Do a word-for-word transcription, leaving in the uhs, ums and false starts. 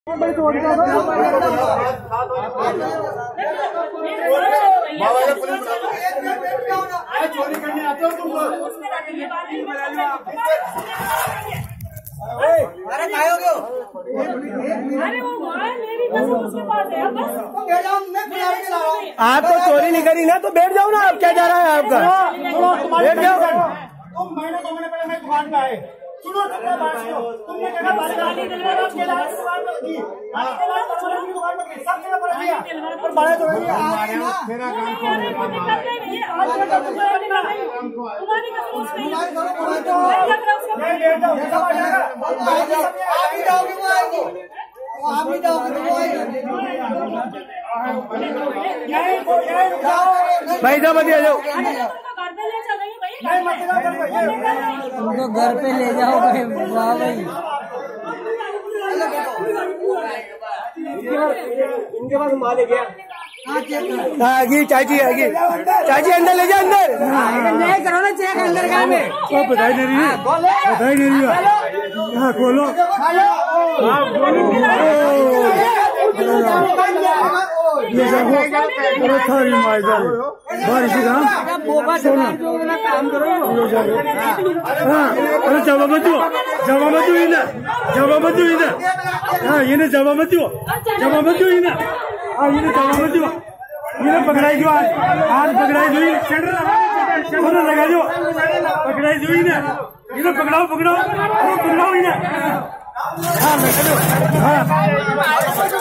चोरी करने आते हो तुम लोग। अरे काय हो गयो? अरे वो मेरी कसम उसके पास है बस। आप तो चोरी नहीं करी ना, तो बैठ जाओ ना। आप क्या जा रहा है आपका? बैठ जाओ। तुम महीने दो महीने पहले मेरी दुकान पे आए। सुनो तुमने बात सुनो, तुमने कहा बात करनी दुकान पर की, दुकान पर की, दुकान पर की, सब जगह पर किया। और बड़े तो ये आज ना तेरा काम कौन है? आज का काम तुम्हारी कसम उसने मैं लेट जाऊं, सब आ जाएगा। आप ही जाओगे वो आएगी, वो आप ही जाओगे वो आएगी। यही को यही रुकाओ भाई साहब आ जाओ। उनको घर पे ले जाओ भाई। वाह भाई इनके पास माल है क्या? आगी चाची आगी चाची अंदर ले जा अंदर। नहीं करो ना चेक अंदर घर में। वो बताई नहीं रही है, बताई नहीं रही है। हाँ खोलो बारिश काम काम करो। हाँ अरे जवाब मत दो, जवाब मत दो ना, जवाब मत दो ना। हाँ ये ना जवाब मत दो, जवाब मत दो ना। हाँ ये ना जवाब मत दो, ये ना पकड़ाई दो आज, आज पकड़ाई दो, शटर लगा दो, पकड़ाई दो ना। ये ना पकड़ाओ पकड़ाओ पकड़ाओ ही ना। हाँ मैं हाँ